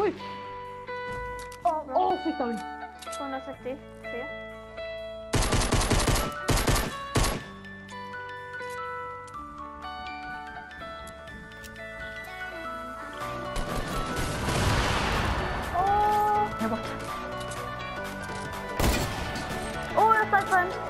Oj! Åh, fick de. 263. Jag är bort. Jag startar på en.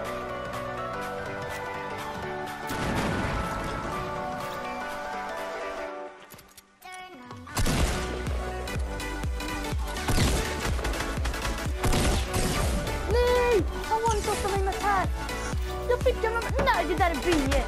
Nej! Han var inte också med mig här. Jag fick honom. Nej, det där är B.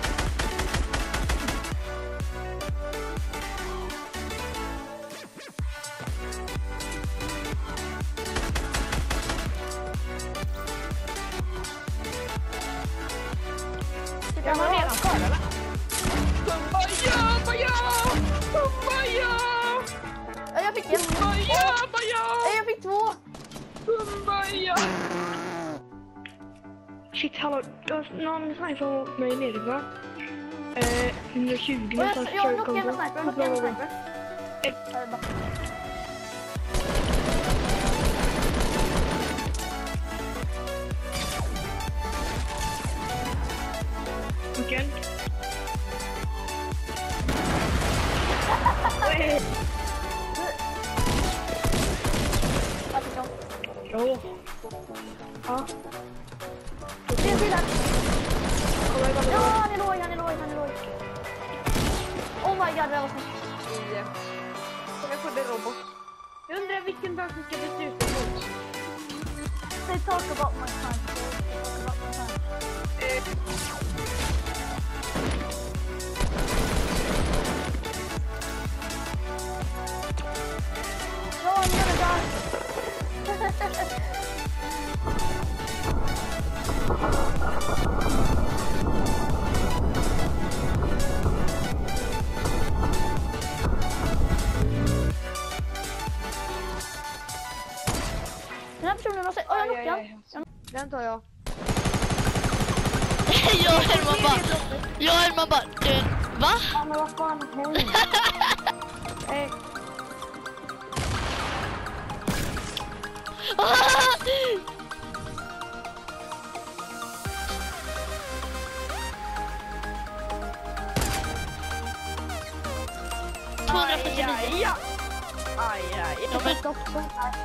Jag var redan kvar, eller? Ja, jag fick en. Jag fick 2. Shit, hallå. Någon sniper mot mig nere, va? 120 någonstans. Jag knockade en sniper. Okej. Jo. Ja. Det är en till här. Kolla, Ja, han är låg. Oh my god, det var snyggt. Jag får det robot. Jag undrar vilken dag som ska besluta mot. They talk about my time. No, I'm gonna die. Den här personen har sett... jag knockade. Den tar jag. Jag är man bara. Va? Ja, men vad fan händer? Jag fick också.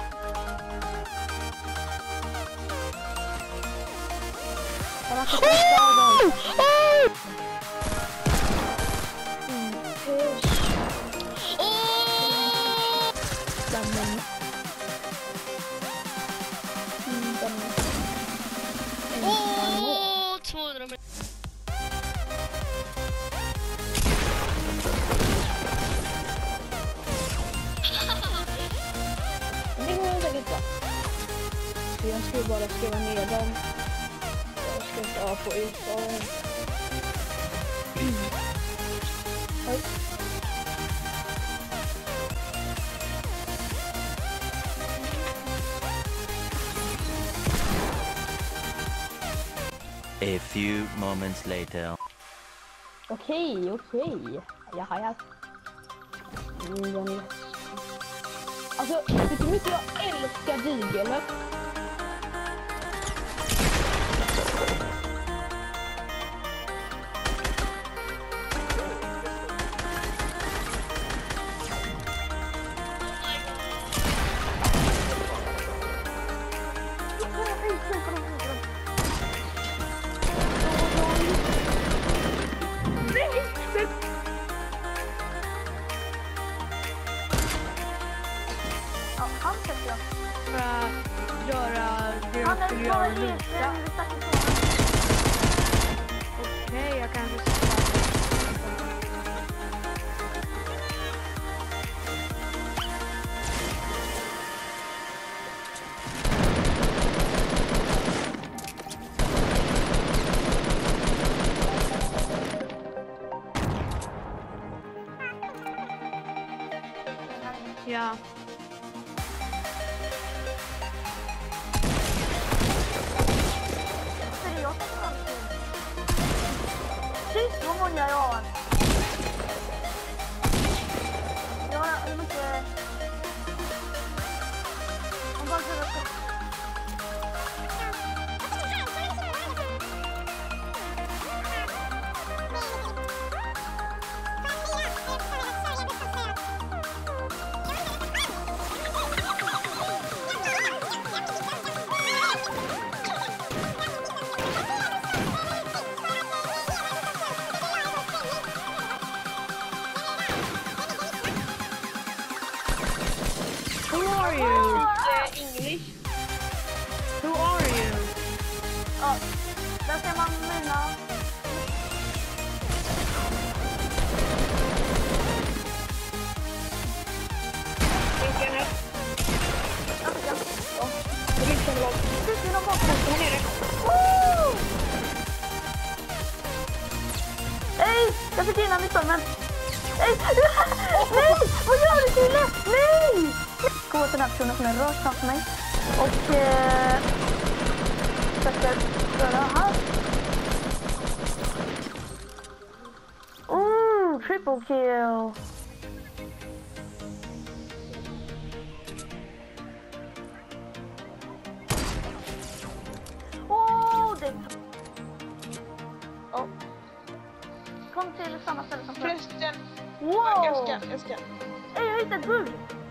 Jag ska bara skriva ner dem. Jag ska inte ha på utgången. A few moments later. Okej. Jaha. Alltså, vet du hur mycket jag älskar Digelet? Han sätter jag. För att göra det jag Han är skulle göra bara och luta. Okej, jag kanske ska... Ja. Shit, vad många jag har. Jag har mycket... are you? English. Who are you? Ja, där ser man mina. Internet. Ja, Det är inte så långt. precis inom bakom. Här nere. Woo! Nej, jag fick innan i stormen. Nej, nej, vad gör du Kille? Nej! Gå till den här personen som är rakt framför mig. Och sätter röra här. Triple kill. Det. Oh. Kom till samma ställe som förut. Förresten. Wow! Jag ska. Jag hittade ett bugg.